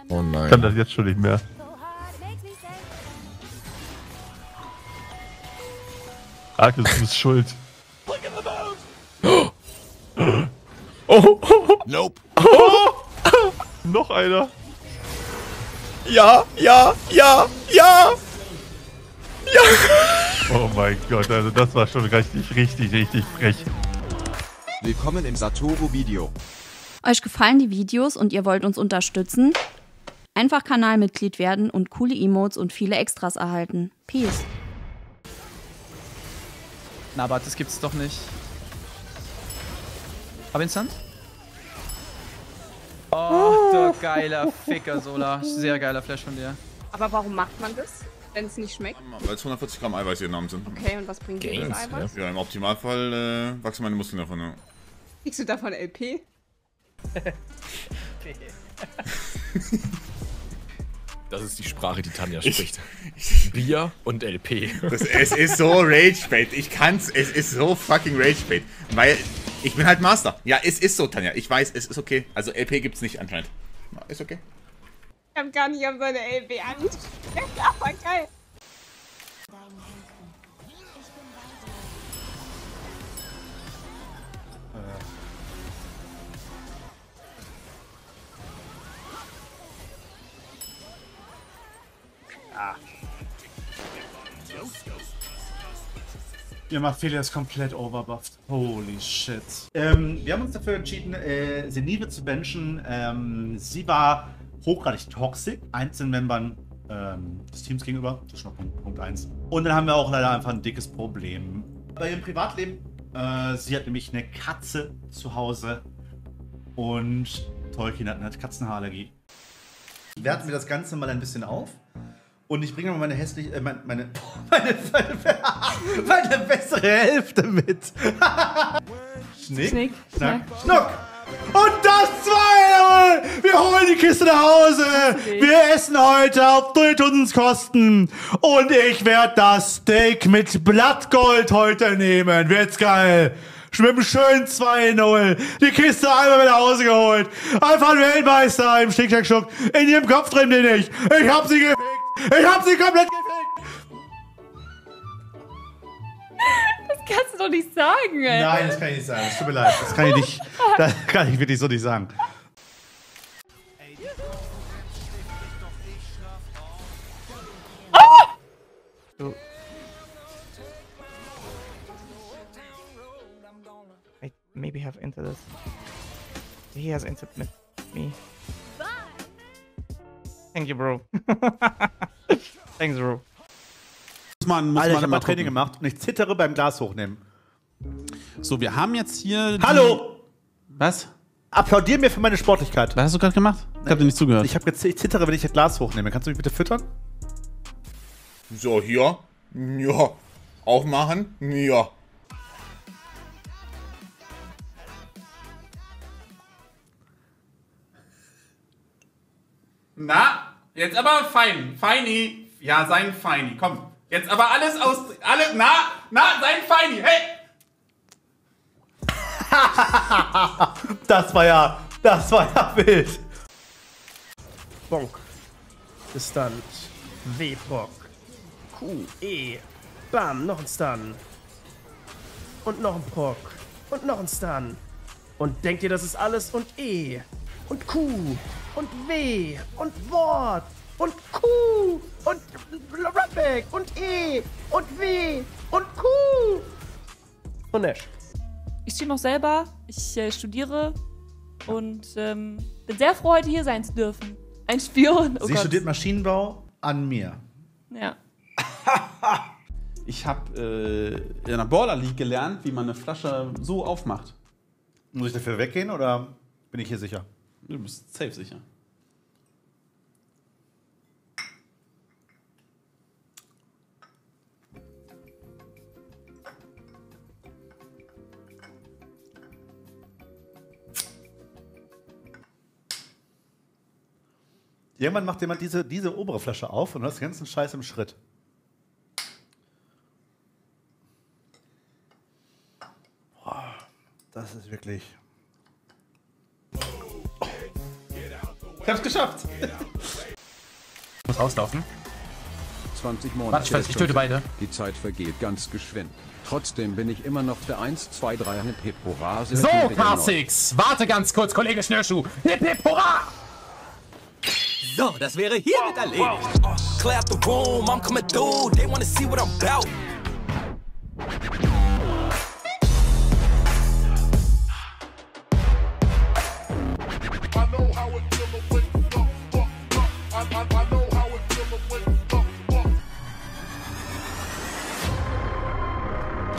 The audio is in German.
Oh nein. Ich kann das jetzt schon nicht mehr. Arkus, du bist schuld. Oh. Nope. Noch einer. Ja. Oh mein Gott, also das war schon richtig frech. Willkommen im Satoru-Video. Euch gefallen die Videos und ihr wollt uns unterstützen? Einfach Kanalmitglied werden und coole Emotes und viele Extras erhalten. Peace. Na, aber das gibt's doch nicht. Aber instant? Oh, du geiler Ficker, Sola. Sehr geiler Flash von dir. Aber warum macht man das, wenn es nicht schmeckt? Weil es 140 Gramm Eiweiß hier genommen sind. Okay, und was bringt dir das Eiweiß? Ja, im Optimalfall wachsen meine Muskeln davon. Ja. Kriegst du davon LP? Das ist die Sprache, die Tanja spricht. Bier und LP. Es ist so Ragebait. Ich kann's. Es ist so fucking Ragebait. Weil ich bin halt Master. Ja, es ist so, Tanja. Ich weiß, es ist okay. Also LP gibt's nicht anscheinend. Ist okay. Ich hab gar nicht auf seine LP angestellt. Aber geil. Ja, Mafelia ist komplett overbuffed. Holy shit. Wir haben uns dafür entschieden, Zenive zu benchen. Sie war hochgradig toxisch einzelnen Membern des Teams gegenüber. Das ist schon mal Punkt 1. Und dann haben wir auch leider einfach ein dickes Problem. Bei ihrem Privatleben, sie hat nämlich eine Katze zu Hause und Tolkien hat eine Katzenhaarallergie. Werten wir das Ganze mal ein bisschen auf. Und ich bringe mal meine hässliche, meine bessere Hälfte mit. Schnick, Schnack, Schnuck. Und das 2-0! Wir holen die Kiste nach Hause! Okay. Wir essen heute auf Durchtundenskosten! Und ich werde das Steak mit Blattgold heute nehmen. Wird's geil! Mit einem schönen 2-0. Die Kiste einmal wieder nach Hause geholt. Einfach ein Weltmeister im Schnick-Schnack-Schnuck. In ihrem Kopf drin bin ich. Ich hab sie gefickt. Ich hab sie komplett gefickt! Das kannst du doch nicht sagen, ey. Nein, das kann ich nicht sagen. Das tut mir leid. Das kann ich nicht. Das kann ich wirklich so nicht sagen. I maybe have entered this. He has entered me. Thank you, bro. Thanks, bro. Alter, ich hab mal Training gemacht und ich zittere beim Glas hochnehmen. So, wir haben jetzt hier... Hallo! Was? Applaudier mir für meine Sportlichkeit. Was hast du gerade gemacht? Ich hab dir nicht zugehört. Ich zittere, wenn ich das Glas hochnehme. Kannst du mich bitte füttern? So, hier. Ja. Aufmachen. Ja. Na, jetzt aber fein. Feini. Ja, sein Feini. Komm. Jetzt aber alles aus... sein Feini. Hey! Das war ja wild. Bonk. Gestunt. W-Proc. Q, E. Bam, noch ein Stun. Und noch ein Proc. Und noch ein Stun. Und denkt ihr, das ist alles? Und E. Und Q. Und W. Und Wort. Und Q. Und Runback. Und E. Und W. Und Q. Und Nash. Ich stehe noch selber, ich studiere und bin sehr froh, heute hier sein zu dürfen. Ein Spion. Oh Sie Gott. studiert Maschinenbau an mir. Ja. Ich habe in einer Baller League gelernt, wie man eine Flasche so aufmacht. Muss ich dafür weggehen oder bin ich hier sicher? Du bist safe sicher. Irgendwann macht jemand diese obere Flasche auf und du hast den ganzen Scheiß im Schritt. Boah, das ist wirklich... Ich hab's geschafft. Ich muss rauslaufen. 20 Monate. Warte, ich töte beide. Die Zeit vergeht ganz geschwind. Trotzdem bin ich immer noch der 1, 2, 3 Hip Hip Hurra. So, K6, warte ganz kurz, Kollege Schnürschuh. Hip Hip Hurra! So, das wäre hiermit erledigt. Clear out the room, I'm coming through. They wanna see what I'm about. I know how it